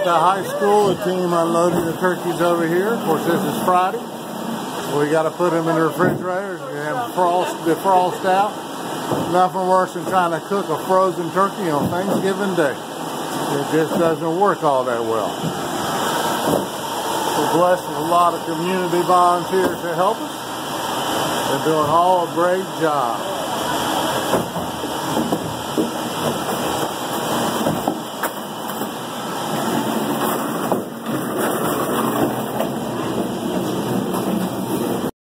the high school. The team unloading the turkeys over here. Of course, this is Friday. We got to put them in the refrigerators and have defrost out. Nothing worse than trying to cook a frozen turkey on Thanksgiving Day. It just doesn't work all that well. We're blessed with a lot of community volunteers to help us. They're doing all a great job.